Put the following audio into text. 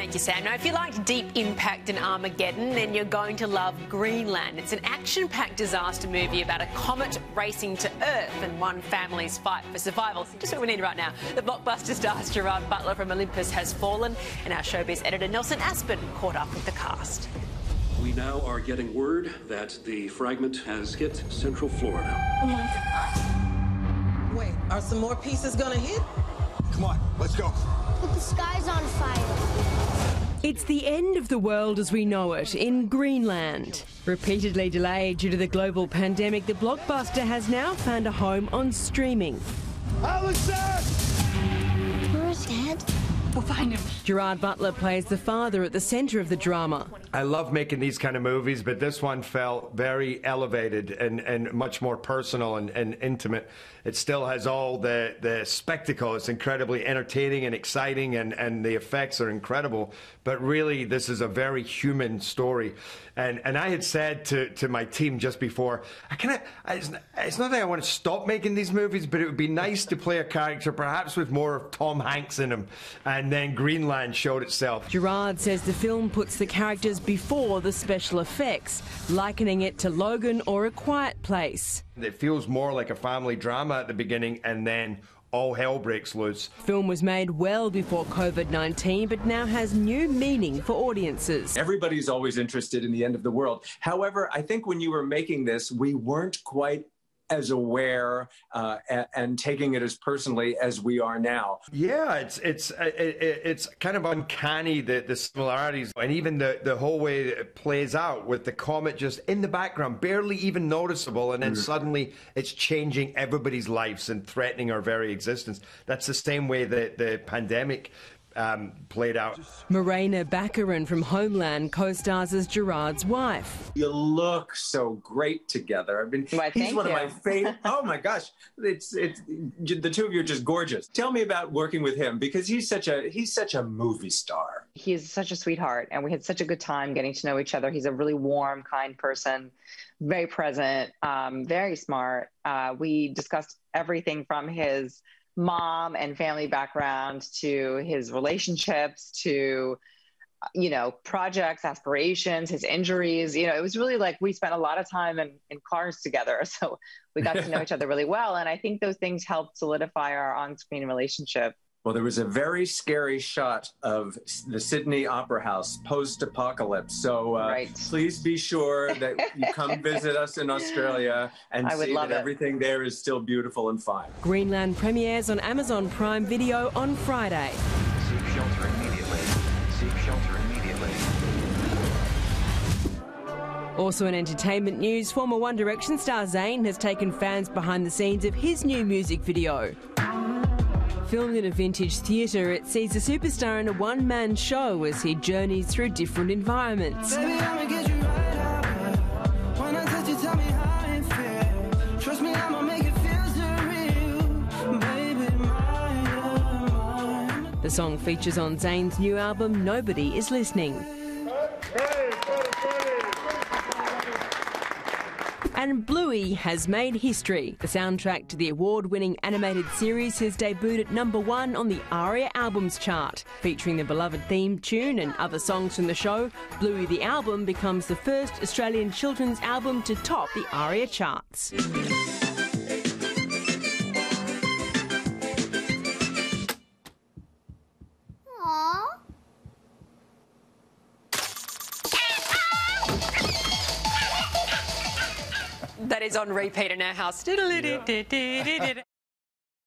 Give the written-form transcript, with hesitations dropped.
Thank you, Sam. Now, if you liked Deep Impact and Armageddon, then you're going to love Greenland. It's an action-packed disaster movie about a comet racing to Earth and one family's fight for survival. Just what we need right now. The blockbuster stars Gerard Butler from Olympus has fallen, and our showbiz editor Nelson Aspen caught up with the cast. We now are getting word that the fragment has hit Central Florida. Oh my God. Wait, are some more pieces gonna hit? Come on, let's go. But the sky's on fire. It's the end of the world as we know it in Greenland. Repeatedly delayed due to the global pandemic, the blockbuster has now found a home on streaming. Allison! Where's Dad? We'll find him. Gerard Butler plays the father at the centre of the drama. I love making these kind of movies, but this one felt very elevated and much more personal and intimate. It still has all the spectacle. It's incredibly entertaining and exciting, and the effects are incredible. But really, this is a very human story. And I had said to my team just before, it's not that I want to stop making these movies, but it would be nice to play a character perhaps with more of Tom Hanks in him. And then Greenland showed itself. Gerard says the film puts the characters before the special effects, likening it to Logan or A Quiet Place. It feels more like a family drama at the beginning, and then all hell breaks loose. The film was made well before COVID-19, but now has new meaning for audiences. Everybody's always interested in the end of the world. However, I think when you were making this, we weren't quite as aware and taking it as personally as we are now. Yeah, it's kind of uncanny, the similarities, and even the whole way it plays out with the comet just in the background, barely even noticeable, and then suddenly it's changing everybody's lives and threatening our very existence. That's the same way that the pandemic played out. Morena Baccarin from Homeland co-stars as Gerard's wife. You look so great together. I mean, he's one of my favorite. Oh my gosh, it's the two of you are just gorgeous. Tell me about working with him, because he's such a movie star. He's such a sweetheart, and we had such a good time getting to know each other. He's a really warm, kind person, very present, very smart. We discussed everything from his mom and family background to his relationships to, projects, aspirations, his injuries. It was really like we spent a lot of time in cars together. So we got to know each other really well. And I think those things helped solidify our on-screen relationship. Well, there was a very scary shot of the Sydney Opera House post-apocalypse. So please be sure that you come visit us in Australia and see that everything there is still beautiful and fine. Greenland premieres on Amazon Prime Video on Friday. Seek shelter immediately. Seek shelter immediately. Also in entertainment news, former One Direction star Zayn has taken fans behind the scenes of his new music video. Filmed in a vintage theatre, it sees the superstar in a one-man show as he journeys through different environments. The song features on Zayn's new album, Nobody Is Listening. And Bluey has made history. The soundtrack to the award-winning animated series has debuted at #1 on the ARIA Albums chart. Featuring the beloved theme tune and other songs from the show, Bluey the album becomes the first Australian children's album to top the ARIA charts. That is on repeat in our house.